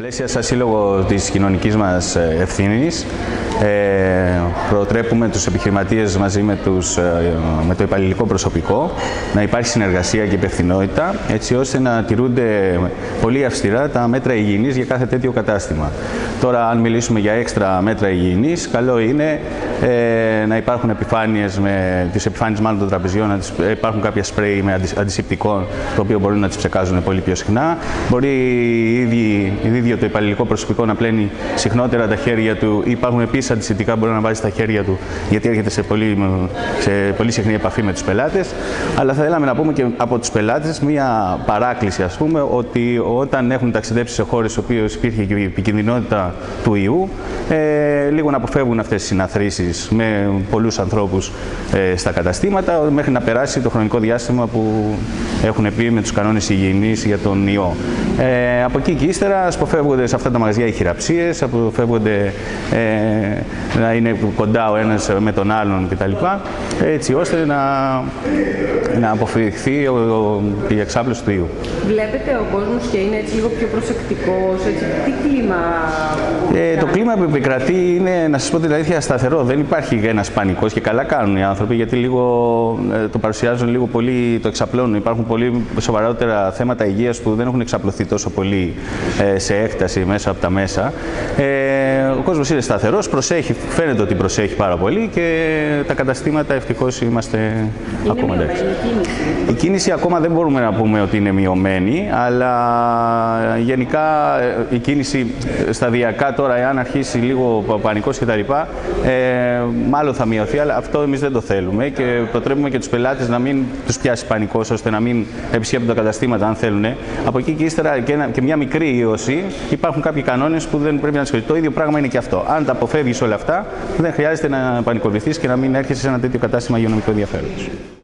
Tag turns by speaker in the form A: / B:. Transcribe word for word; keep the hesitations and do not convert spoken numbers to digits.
A: πλαίσια σαν σύλλογο της κοινωνικής μας ευθύνης, ε, προτρέπουμε τους επιχειρηματίες μαζί με, τους, ε, με το υπαλληλικό προσωπικό να υπάρχει συνεργασία και υπευθυνότητα, έτσι ώστε να τηρούνται πολύ αυστηρά τα μέτρα υγιεινής για κάθε τέτοιο κατάστημα. Τώρα, αν μιλήσουμε για έξτρα μέτρα υγιεινής, καλό είναι ε, να υπάρχουν επιφάνειες, με τις επιφάνειες μάλλον των τραπεζιών, να τις, υπάρχουν κάποια σπρέι με αντισηπτικό, το οποίο μπορούν να τις ψεκάζουν πολύ πιο συχνά. Μπορεί ήδη, ίδιο το υπαλληλικό προσωπικό να πλένει συχνότερα τα χέρια του. Υπάρχουν επίσης αντισηπτικά που μπορεί να βάζει στα χέρια του, γιατί έρχεται σε πολύ, σε πολύ συχνή επαφή με τους πελάτες. Αλλά θα θέλαμε να πούμε και από τους πελάτες μία παράκληση, ας πούμε, ότι όταν έχουν ταξιδέψει σε χώρες στις οποίες υπήρχε και η επικινδυνότητα του ιού, ε, λίγο να αποφεύγουν αυτές τις συναθρήσεις με πολλούς ανθρώπους ε, στα καταστήματα, μέχρι να περάσει το χρονικό διάστημα που έχουν πει με τους κανόνες υγιεινής για τον ιό. Ε, από εκεί και ύστερα αποφεύγονται σε αυτά τα μαγαζιά οι χειραψίες, αποφεύγονται ε, να είναι κοντά ο ένας με τον άλλον κτλ. Έτσι ώστε να, να αποφευχθεί ο, ο, η εξάπλωση του ιού.
B: Βλέπετε ο κόσμος και είναι έτσι λίγο πιο προσεκτικός, έτσι, τι κλίμα...
A: Ε, το κλίμα που επικρατεί είναι, να σας πω την αλήθεια, σταθερό. Δεν υπάρχει ένας πανικός και καλά κάνουν οι άνθρωποι, γιατί λίγο ε, το παρουσιάζουν λίγο πολύ, το εξαπλώνουν. Υπάρχουν πολύ σοβαρότερα θέματα υγείας που δεν έχουν εξαπλωθεί τόσο πολύ ε, σε έκταση μέσα από τα μέσα. Ε, ο κόσμος είναι σταθερός, προσέχει, φαίνεται ότι προσέχει πάρα πολύ και τα καταστήματα ευτυχώς είμαστε
B: είναι
A: ακόμα εντάξει.
B: Η κίνηση.
A: Η κίνηση ακόμα δεν μπορούμε να πούμε ότι είναι μειωμένη, αλλά γενικά η κίνηση σταδιακά τώρα, εάν αρχίσει λίγο ο πανικός κτλ., ε, μάλλον θα μειωθεί, αλλά αυτό εμείς δεν το θέλουμε και προτρέπουμε και τους πελάτες να μην τους πιάσει πανικός, ώστε να μην επισκέπτουν τα καταστήματα αν θέλουν. Από εκεί και ύστερα και, ένα, και μια μικρή ίωση, υπάρχουν κάποιοι κανόνες που δεν πρέπει να ασχοληθούν. Το ίδιο πράγμα είναι και αυτό. Αν τα αποφεύγεις όλα αυτά, δεν χρειάζεται να πανικοβληθείς και να μην έρχεσαι σε ένα τέτοιο κατάστημα υγειονομικού ενδιαφέροντος.